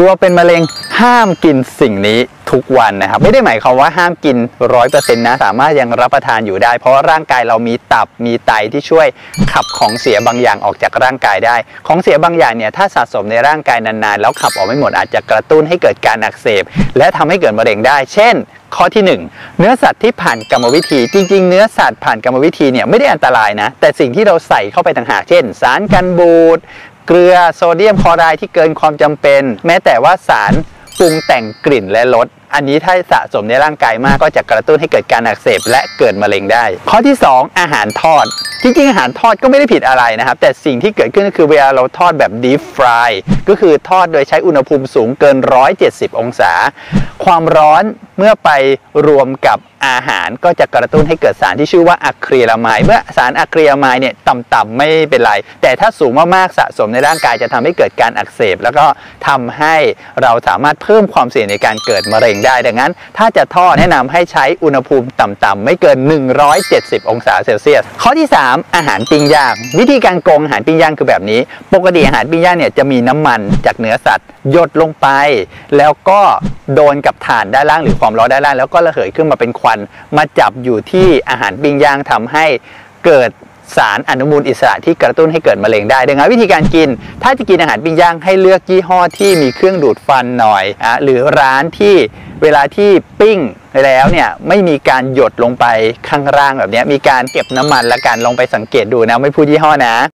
ลัวเป็นมะเร็งห้ามกินสิ่งนี้ทุกวันนะครับไม่ได้หมายความว่าห้ามกิน 100% นะสามารถยังรับประทานอยู่ได้เพราะร่างกายเรามีตับมีไตที่ช่วยขับของเสียบางอย่างออกจากร่างกายได้ของเสียบางอย่างเนี่ยถ้าสะสมในร่างกายนานๆแล้วขับออกไม่หมดอาจจะกระตุ้นให้เกิดการอักเสบและทำให้เกิดมะเร็งได้เช่นข้อที่1เนื้อสัตว์ที่ผ่านกรรมวิธีจริงๆเนื้อสัตว์ผ่านกรรมวิธีเนี่ยไม่ได้อันตรายนะแต่สิ่งที่เราใส่เข้าไปต่างหากเช่นสารกันบูดเกลือโซเดียมคลอไรด์ที่เกินความจำเป็นแม้แต่ว่าสารปรุงแต่งกลิ่นและรสอันนี้ถ้าสะสมในร่างกายมากก็จะกระตุ้นให้เกิดการอักเสบและเกิดมะเร็งได้ข้อที่2อาหารทอดจริงๆอาหารทอดก็ไม่ได้ผิดอะไรนะครับแต่สิ่งที่เกิดขึ้นก็คือเวลาเราทอดแบบ deep fry ก็คือทอดโดยใช้อุณหภูมิสูงเกิน170องศาความร้อนเมื่อไปรวมกับอาหารก็จะกระตุ้นให้เกิดสารที่ชื่อว่าอะคริลาไมด์เมื่อสารอะคริลาไมด์เนี่ยต่ำๆไม่เป็นไรแต่ถ้าสูงมากๆสะสมในร่างกายจะทำให้เกิดการอักเสบแล้วก็ทำให้เราสามารถเพิ่มความเสี่ยงในการเกิดมะเร็งได้ดังนั้นถ้าจะทอดแนะนำให้ใช้อุณหภูมิต่ำๆไม่เกิน170องศาเซลเซียสข้อที่3อาหารปิ้งย่างวิธีการโกงอาหารปิ้งย่างคือแบบนี้ปกติอาหารปิ้งย่างเนี่ยจะมีน้ำมันจากเนื้อสัตว์หยดลงไปแล้วก็โดนกับถ่านด้านล่างหรือความร้อนด้านล่างแล้วก็ระเหยขึ้นมาเป็นควันมาจับอยู่ที่อาหารปิ้งย่างทำให้เกิดสารอนุมูลอิสระที่กระตุ้นให้เกิดมะเร็งได้ดังนั้นวิธีการกินถ้าจะกินอาหารปิ้งย่างให้เลือกยี่ห้อที่มีเครื่องดูดฟันหน่อยหรือร้านที่เวลาที่ปิ้งแล้วเนี่ยไม่มีการหยดลงไปข้างล่างแบบนี้มีการเก็บน้ำมันละกันลองไปสังเกตดูนะไม่พูดยี่ห้อนะ